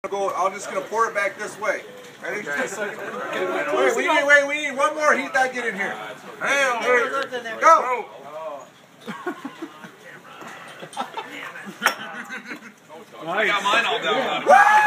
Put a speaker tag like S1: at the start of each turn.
S1: I'm just gonna pour it back this way. Ready? Wait, we need one more heat that get in here. Go!
S2: I got mine all down.